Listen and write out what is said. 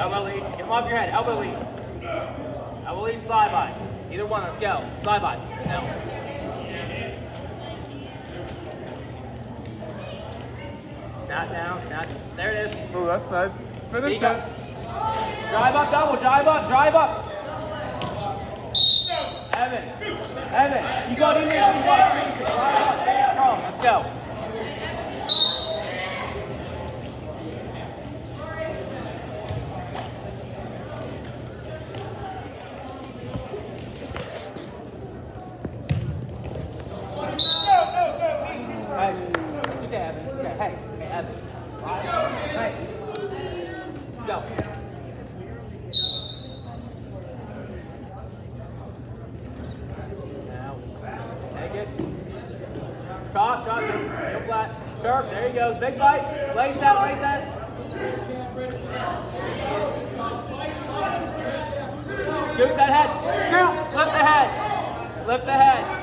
Elbow lead. Get him off your head. Elbow lead. Elbow lead, slide by. Either one, let's go. Slide by. No. Snap down, snap. There it is. Oh, that's nice. Finish it. Drive up, double, drive up, drive up. Evan, you got in there, you got in there. Drive up, strong, let's go. Hey, sit there, Evan. Okay, hey, Evan. Hey, go. Now, take it. Chop, go flat. Sharp, there he goes. Big bite. Lace that, lace that. Scoop that head. Scoop, lift the head. Lift the head.